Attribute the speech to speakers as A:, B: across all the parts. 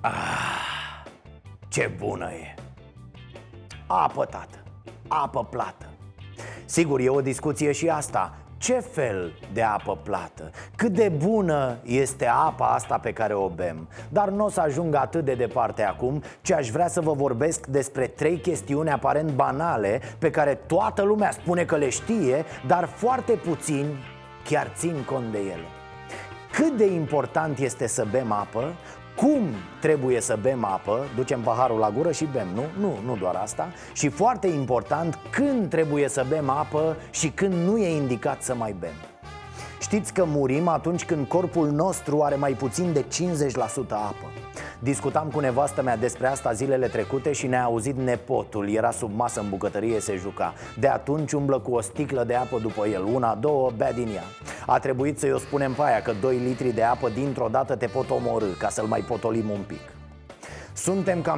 A: Ce bună e! Apă, tată, apă plată. Sigur, e o discuție și asta. Ce fel de apă plată? Cât de bună este apa asta pe care o bem? Dar nu o să ajung atât de departe acum, ci aș vrea să vă vorbesc despre 3 chestiuni aparent banale pe care toată lumea spune că le știe, dar foarte puțini chiar țin cont de ele. Cât de important este să bem apă? Cum trebuie să bem apă? Ducem paharul la gură și bem, nu doar asta. Și foarte important, când trebuie să bem apă și când nu e indicat să mai bem. Știți că murim atunci când corpul nostru are mai puțin de 50% apă. Discutam cu nevastă mea despre asta zilele trecute și ne-a auzit nepotul. Era sub masă în bucătărie, se juca. De atunci umblă cu o sticlă de apă după el, 1-2, bea din ea. A trebuit să-i o spunem pe aia că 2 litri de apă dintr-o dată te pot omorî, ca să-l mai potolim un pic. Suntem cam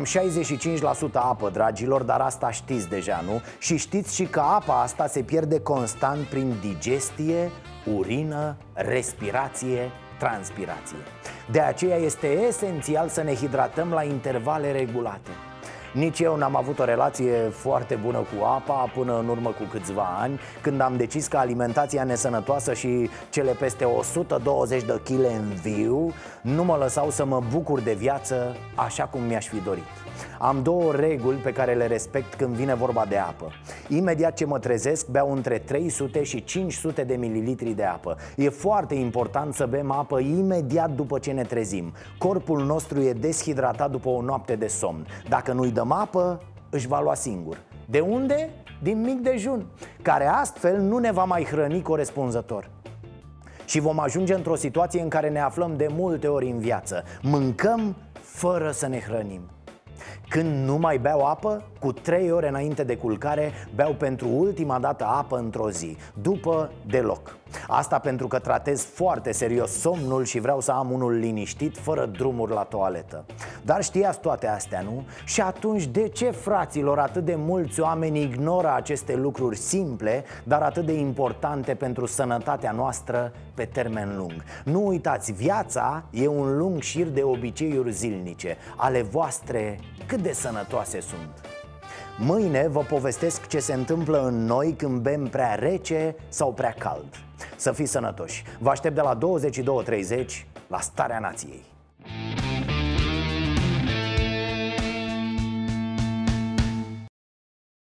A: 65% apă, dragilor, dar asta știți deja, nu? Și știți și că apa asta se pierde constant prin digestie, urină, respirație, transpirație. De aceea este esențial să ne hidratăm la intervale regulate. Nici eu n-am avut o relație foarte bună cu apa până în urmă cu câțiva ani, când am decis că alimentația nesănătoasă și cele peste 120 de kg în viu nu mă lăsau să mă bucur de viață așa cum mi-aș fi dorit. Am 2 reguli pe care le respect când vine vorba de apă. Imediat ce mă trezesc, beau între 300 și 500 de mililitri de apă. E foarte important să bem apă imediat după ce ne trezim. Corpul nostru e deshidratat după o noapte de somn. Dacă nu-i dăm apă, își va lua singur. De unde? Din mic dejun, care astfel nu ne va mai hrăni corespunzător. Și vom ajunge într-o situație în care ne aflăm de multe ori în viață. Mâncăm fără să ne hrănim. Când nu mai beau apă, cu 3 ore înainte de culcare, beau pentru ultima dată apă într-o zi. După, deloc. Asta pentru că tratez foarte serios somnul și vreau să am unul liniștit, fără drumuri la toaletă. Dar știați toate astea, nu? Și atunci de ce, fraților, atât de mulți oameni ignoră aceste lucruri simple, dar atât de importante pentru sănătatea noastră pe termen lung? Nu uitați, viața e un lung șir de obiceiuri zilnice. Ale voastre cât de sănătoase sunt? Mâine vă povestesc ce se întâmplă în noi când bem prea rece sau prea cald. Să fiți sănătoși! Vă aștept de la 22:30 la Starea Nației.